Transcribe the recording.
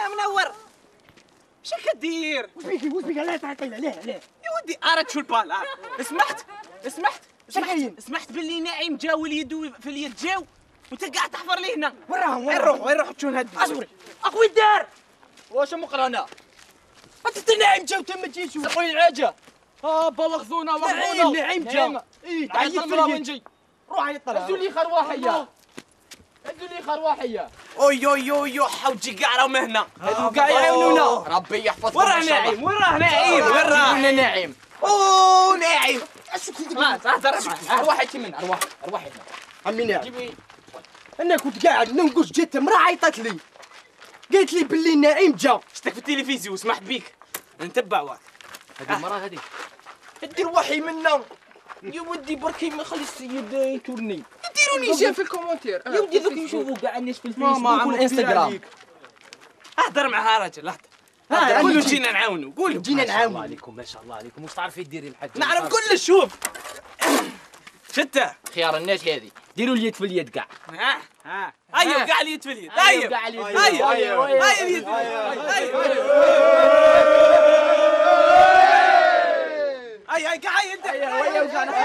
منور. اش كدير؟ واش بيك علاه تعقيل علاه يا ودي ارد شو البال. سمحت باللي ناعم جا واليد في اليد جاو وانت قاعد تحفر لي هنا. وين نروح تشوف هاد اصبري اخوي الدار. واش مقرنا؟ انت ناعم جا وتم تجي تشوف. سقوني العاجه. بلغزونا ناعم جا. ايه عيط المرا وين جاي؟ روح عيط لها. هزوا لي خرواحيه. اوي حوجي كاع راهم هنا. هادو كاع يعاونونا. ربي يحفظكم. وراه ناعم وراه ناعم. اوه ناعم. اهدر معاه. ارواحي من ارواحي هنا. عمي ناعم جيبي. انا كنت قاعد ننقص جات امراه عيطت لي قالت لي باللي ناعم جا. شفتك في التلفزيون وسمحت بيك نتبع واك. هذه المراه هذه دير وحي منا يا ودي بركي ما خلي السيد يتورني. ديروني جا في الكومونتير. يا ودي دوك يشوفوا كاع الناس في الفيسبوك والانستغرام. اهدر معها راجل اهدر. قولوا جينا نعاونوا. قولوا جينا نعاونوا. عليكم ما شاء الله عليكم. واش تعرفي ديري الحاج؟ نعرف كلش. شوف شتا خيار الناس هذه. ديروا اليد في اليد كاع. ايوه كاع اليد في اليد. ايوه كاع اليد. ايوه اليد. ايوه كاع